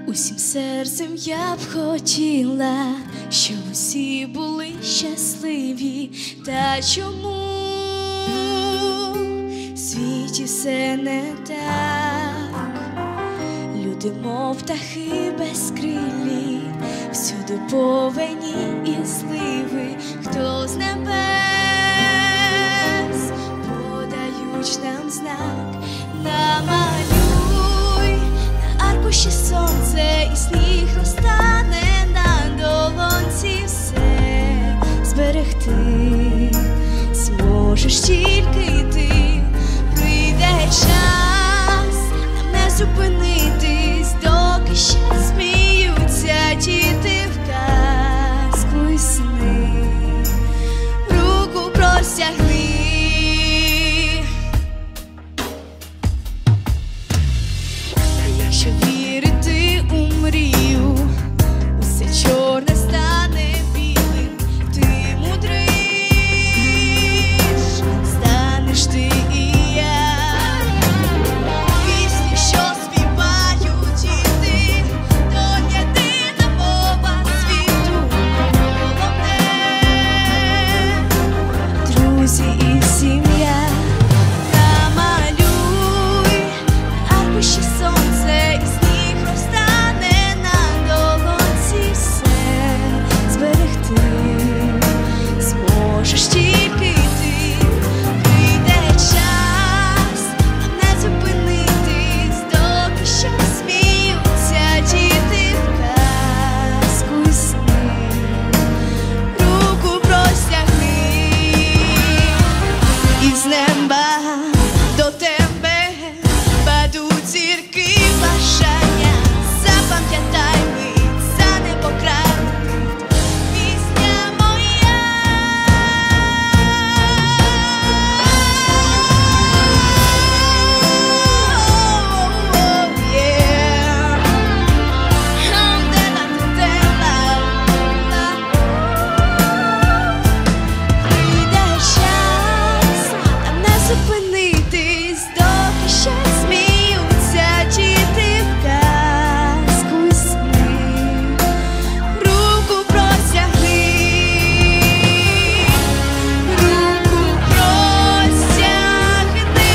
Усім серцем я б хотіла, щоб усі були щасливі. Та чому в світі все не так? Люди, мов птахи безкрилі, всюди повені і зливи. Хто з небес подають нам знак? Намалюй на аркуші сонце, і сніг розтане на долонці. Все зберегти зможеш тільки ти. Прийде час нам не зупинитись, доки ще сміються діти в казку й сни. Руку простягни. Якщо вірити у мрію, усе чорне стане білим. Ти мудриш, станеш ти і я. Пісні, що співають діти, то єдина мова світу. Головне — друзі і сім'я. Намалюй на аркуші сонце, і сніг розтане на долонці. Все зберегти зможеш тільки ти. Прийде час нам не зупинитись, доки ще сміються діти в казку й сни. Руку простягни, і з неба до тебе падуть зірки бажання. Запам'ятай мить, за непокрануть пісня моя. Прийде час нам не зупинитись, доки ще сміються діти в казку й сни. Руку простягни, руку простягни.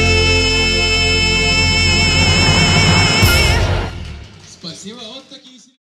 Спасибо, вот такие.